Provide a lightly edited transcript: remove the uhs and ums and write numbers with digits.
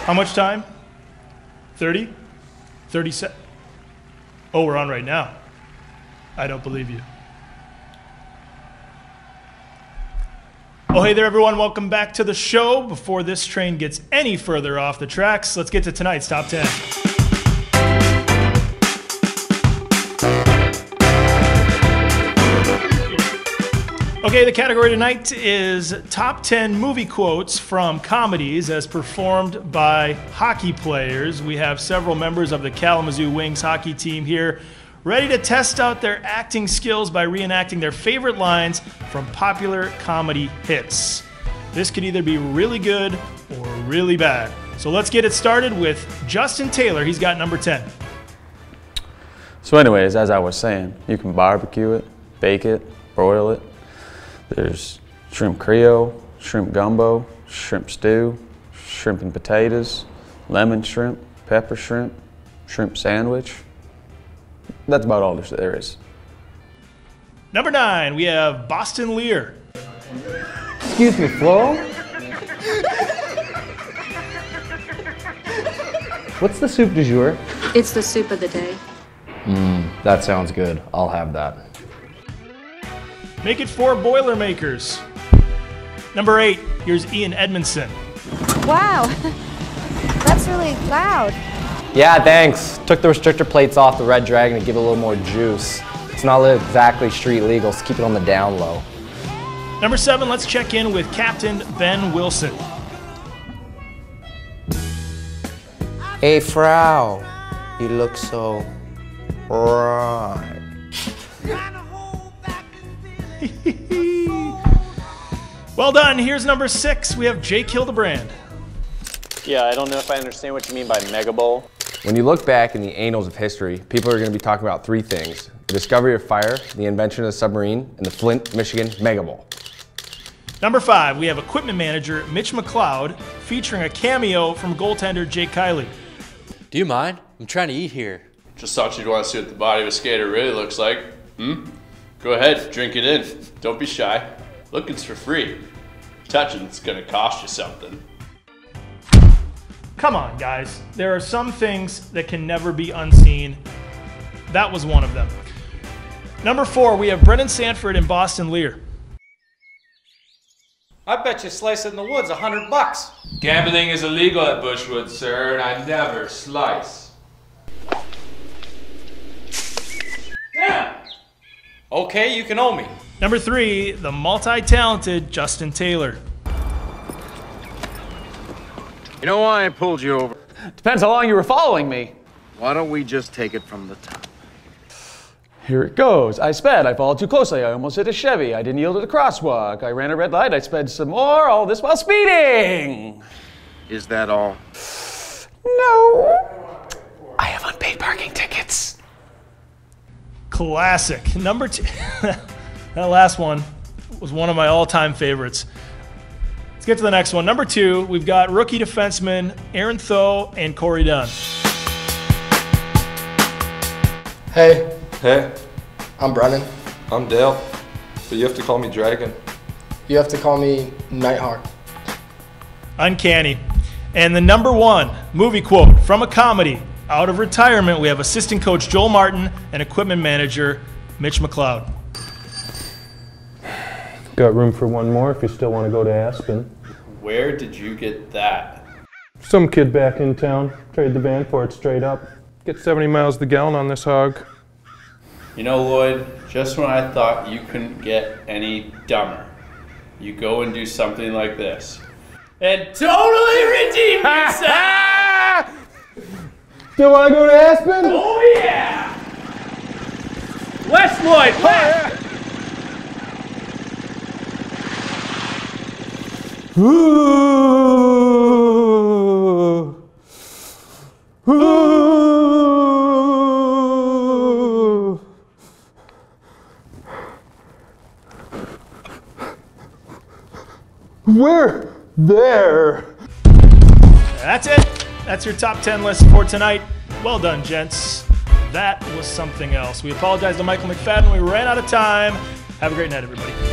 How much time? 30? 30 Oh, we're on right now. I don't believe you. Oh, hey there, everyone. Welcome back to the show. Before this train gets any further off the tracks, let's get to tonight's top 10. Okay, the category tonight is top 10 movie quotes from comedies as performed by hockey players. We have several members of the Kalamazoo Wings hockey team here ready to test out their acting skills by reenacting their favorite lines from popular comedy hits. This could either be really good or really bad. So let's get it started with Justin Taylor. He's got number 10. So anyways, as I was saying, you can barbecue it, bake it, broil it. There's shrimp Creole, shrimp gumbo, shrimp stew, shrimp and potatoes, lemon shrimp, pepper shrimp, shrimp sandwich. That's about all there is. Number 9, we have Boston Lear. Excuse me, Flo? What's the soup du jour? It's the soup of the day. That sounds good. I'll have that. Make it 4 Boilermakers. Number 8, here's Ian Edmondson. Wow, that's really loud. Yeah, thanks. Took the restrictor plates off the Red Dragon to give it a little more juice. It's not exactly street legal, so keep it on the down low. Number 7, let's check in with Captain Ben Wilson. Hey, Frau, you look so right. Well done. Here's number 6. We have Jake Hildebrand. Yeah, I don't know if I understand what you mean by mega bowl. When you look back in the annals of history, people are going to be talking about 3 things: the discovery of fire, the invention of the submarine, and the Flint, Michigan Mega Bowl. Number 5, we have equipment manager Mitch McLeod featuring a cameo from goaltender Jake Kiley. Do you mind? I'm trying to eat here. Just thought you'd want to see what the body of a skater really looks like. Go ahead, drink it in. Don't be shy. Looking's for free. Touching's gonna cost you something. Come on, guys. There are some things that can never be unseen. That was one of them. Number 4, we have Brendan Sanford and Boston Lear. I bet you slice it in the woods $100. Gambling is illegal at Bushwood, sir, and I never slice. Damn! Okay, you can owe me. Number 3, the multi-talented Justin Taylor. You know why I pulled you over? Depends how long you were following me. Why don't we just take it from the top? Here it goes. I sped. I followed too closely. I almost hit a Chevy. I didn't yield at a crosswalk. I ran a red light. I sped some more. All this while speeding. Is that all? No. I have unpaid parking tickets. Classic. Number 2. That last one was one of my all-time favorites. Let's get to the next one. Number 2, we've got rookie defenseman Aaron Tho and Corey Dunn. Hey. Hey. I'm Brennan. I'm Dale. But you have to call me Dragon. You have to call me Nighthawk. Uncanny. And the number 1 movie quote from a comedy. Out of retirement, we have assistant coach Joel Martin and equipment manager Mitch McLeod. Got room for one more if you still want to go to Aspen. Where did you get that? Some kid back in town. Trade the van for it straight up. Get 70 miles the gallon on this hog. You know, Lloyd, just when I thought you couldn't get any dumber, you go and do something like this. And totally redeem yourself! Still want to go to Aspen? Oh yeah! West Lloyd, west! Ooh. Ooh. We're there. That's it. That's your top 10 list for tonight. Well done, gents. That was something else. We apologize to Michael McFadden. We ran out of time. Have a great night, everybody.